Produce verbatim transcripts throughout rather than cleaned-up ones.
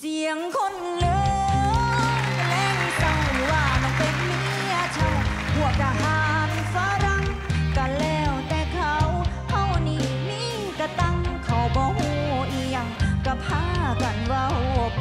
สียงคนเลือแรงเศร้าว่าน้องเป็นเมียเช่าพวกทหารฝรั่งก็แล้วแต่เขาเขานี่มีกระตังเขาบ่ฮู้อีหยังก็พากันเว้าไป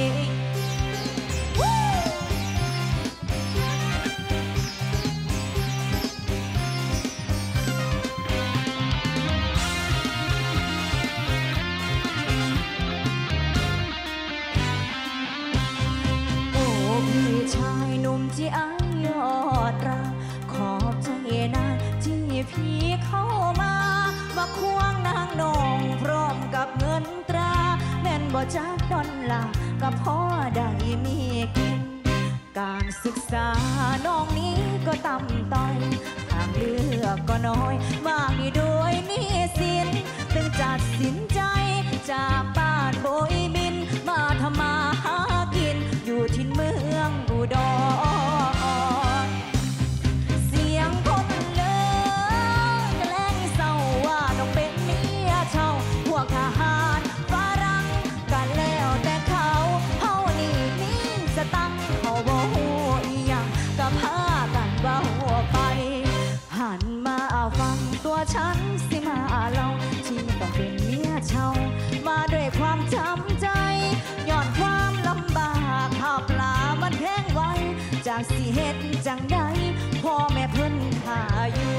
พี่ชายหนุ่มที่อายอดรักขอบใจนะที่พี่เข้ามามาควงนางนองพร้อมกับเงินตราแม่นบ่จักดอลลาร์ก็พอได้มีกินการศึกษาน้องนี้ก็ต่ำต้อยทางเลือกก็น้อยมากนี่โดยมีสินตึงจัดสินใจจากบ้านโบยบินมาทำมาหากินอยู่ที่เมืองอุดรเสียงคนเลือแกล้งเศร้าว่าน้องเป็นเมียเช่าพวกทหารฝรั่งกันแล้วแต่เขาเฮานี่มีสตังค์เขาบ่ฮู้อีหยังก็พากันเว้าไปหันมาฟังตัวฉันสิมาเล่าที่ต้องเป็นเมียเช่ามาด้วยความจำใจย้อนความลำบากข้าวปลามันแพงไว้จากสิเฮ็ดจังใดพ่อแม่เพิ่นหาอยู่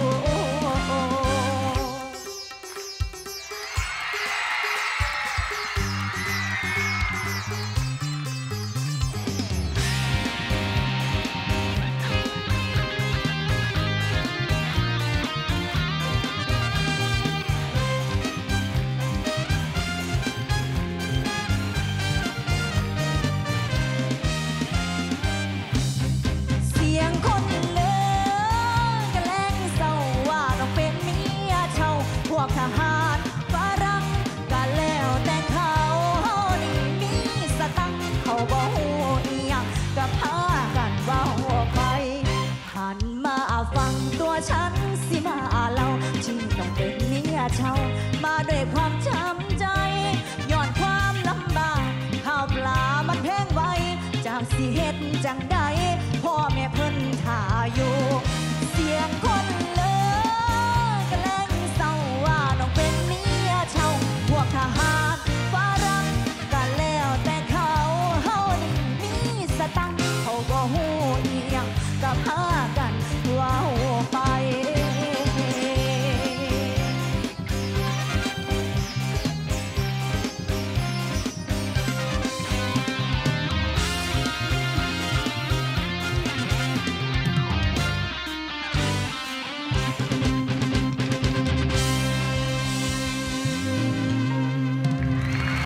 ทหารฝรั่งก็แล้วแต่เขาเฮานี่มีสตังค์เขาบ่ฮู้อีหยังก็พากันเว้าไปหันมาฟังตัวฉันสิมาเล่าที่ต้องเป็นเมียเช่ามาด้วยความจำใจย้อนความลำบากข้าวปลามันแพงไว้จากสิเฮ็ดจังใดพ่อแม่เพิ่นท่าอยู่